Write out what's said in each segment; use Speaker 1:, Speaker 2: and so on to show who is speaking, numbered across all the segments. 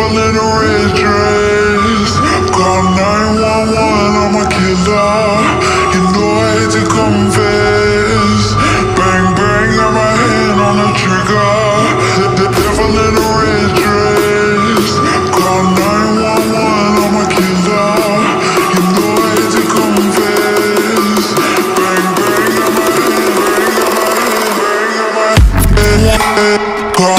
Speaker 1: devil in a red dress. Call 911, I'm a killer. You know I hate to confess. Bang bang, got my hand on the trigger. The devil in a red dress. Call 911, I'm a killer. You know I hate to confess. Bang bang, got my hand. Call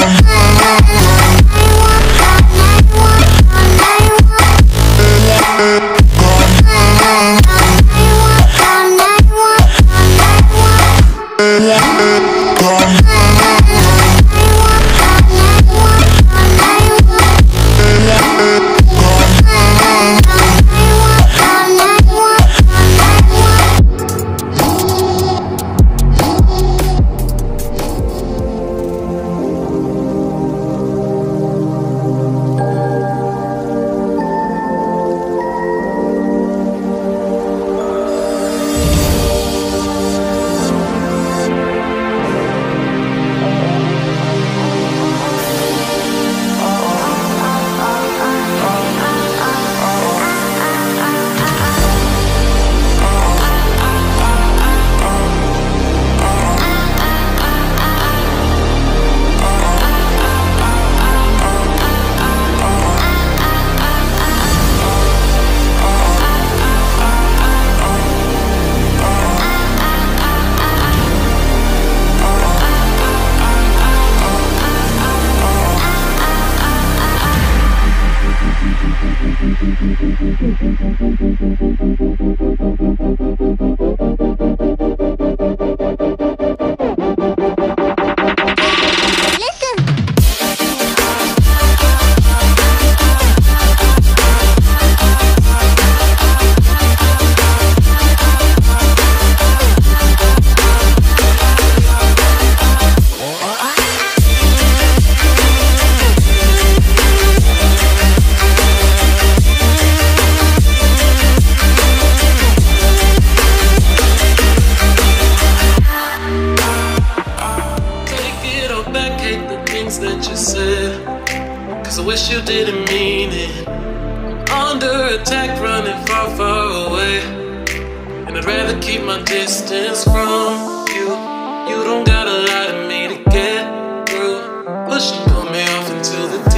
Speaker 2: 'cause I wish you didn't mean it. I'm under attack, running far, far away, and I'd rather keep my distance from you. You don't gotta lie to me to get through. Push and pull me off into the deep.